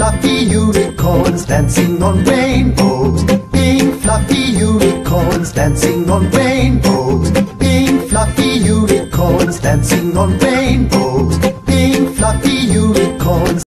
fluffy unicorns dancing on rainbows. Pink fluffy unicorns dancing on rainbows. Pink fluffy unicorns dancing on rainbows. Pink fluffy unicorns.